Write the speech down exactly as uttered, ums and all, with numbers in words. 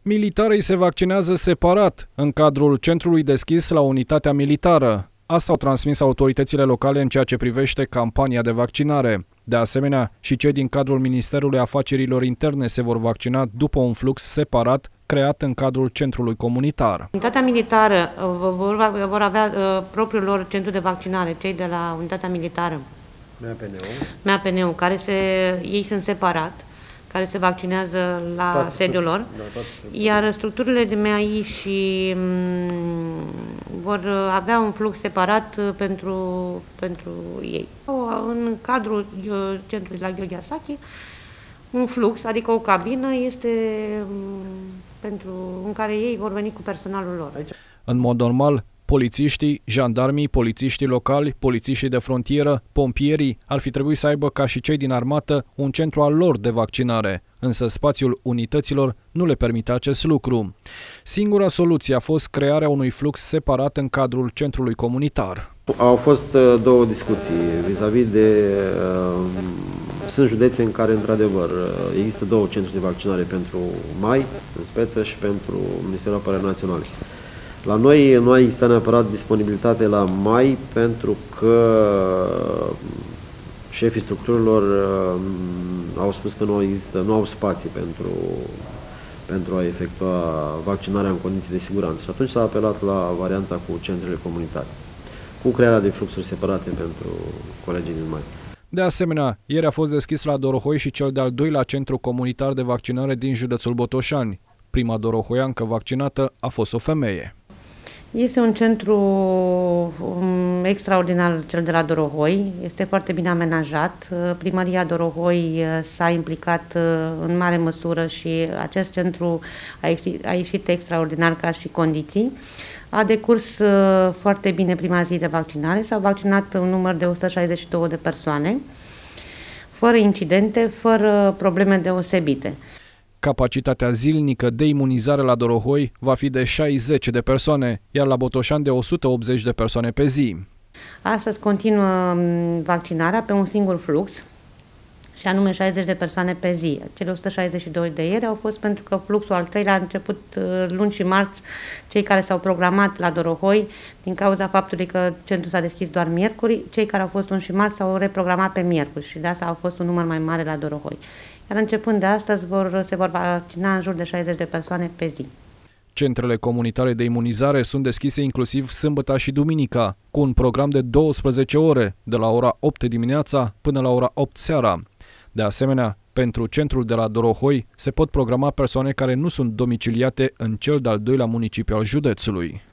Militarii se vaccinează separat, în cadrul centrului deschis la unitatea militară. Asta au transmis autoritățile locale în ceea ce privește campania de vaccinare. De asemenea, și cei din cadrul Ministerului Afacerilor Interne se vor vaccina după un flux separat creat în cadrul centrului comunitar. Unitatea militară vor, vor avea uh, propriul lor centru de vaccinare, cei de la unitatea militară, M A P N-ul, M A P N-ul, care se, ei sunt separat, care se vaccinează la toate sediul lor, da, iar structurile de M A I și m, vor avea un flux separat pentru, pentru ei. În cadrul centrului la Gheorghe Asachi, un flux, adică o cabină, este pentru, în care ei vor veni cu personalul lor. În mod normal, polițiștii, jandarmii, polițiștii locali, polițiștii de frontieră, pompierii ar fi trebuit să aibă, ca și cei din armată, un centru al lor de vaccinare, însă spațiul unităților nu le permite acest lucru. Singura soluție a fost crearea unui flux separat în cadrul centrului comunitar. Au fost două discuții vis-a-vis de... Uh, sunt județe în care, într-adevăr, există două centri de vaccinare pentru Mai, în speță, și pentru Ministerul Apărării Naționale. La noi nu a existat neapărat disponibilitate la Mai, pentru că șefii structurilor uh, au spus că nu există, nu au spații pentru, pentru a efectua vaccinarea în condiții de siguranță. Și atunci s-a apelat la varianta cu centrele comunitare, cu crearea de fluxuri separate pentru colegii din Mai. De asemenea, ieri a fost deschis la Dorohoi și cel de-al doilea centru comunitar de vaccinare din județul Botoșani. Prima dorohoiancă vaccinată a fost o femeie. Este un centru um, extraordinar, cel de la Dorohoi. Este foarte bine amenajat. Primăria Dorohoi s-a implicat în mare măsură și acest centru a, a ieșit extraordinar ca și condiții. A decurs uh, foarte bine prima zi de vaccinare. S-au vaccinat un număr de o sută șaizeci și două de persoane, fără incidente, fără probleme deosebite. Capacitatea zilnică de imunizare la Dorohoi va fi de șaizeci de persoane, iar la Botoșani de o sută optzeci de persoane pe zi. Astăzi continuă vaccinarea pe un singur flux, și anume șaizeci de persoane pe zi. Cele o sută șaizeci și doi de ieri au fost pentru că fluxul al treilea a început luni și marți, cei care s-au programat la Dorohoi, din cauza faptului că centrul s-a deschis doar miercuri, cei care au fost luni și marți s-au reprogramat pe miercuri și de asta au fost un număr mai mare la Dorohoi. Iar începând de astăzi vor, se vor vaccina în jur de șaizeci de persoane pe zi. Centrele comunitare de imunizare sunt deschise inclusiv sâmbăta și duminica, cu un program de douăsprezece ore, de la ora opt dimineața până la ora opt seara. De asemenea, pentru centrul de la Dorohoi se pot programa persoane care nu sunt domiciliate în cel de-al doilea municipiu al județului.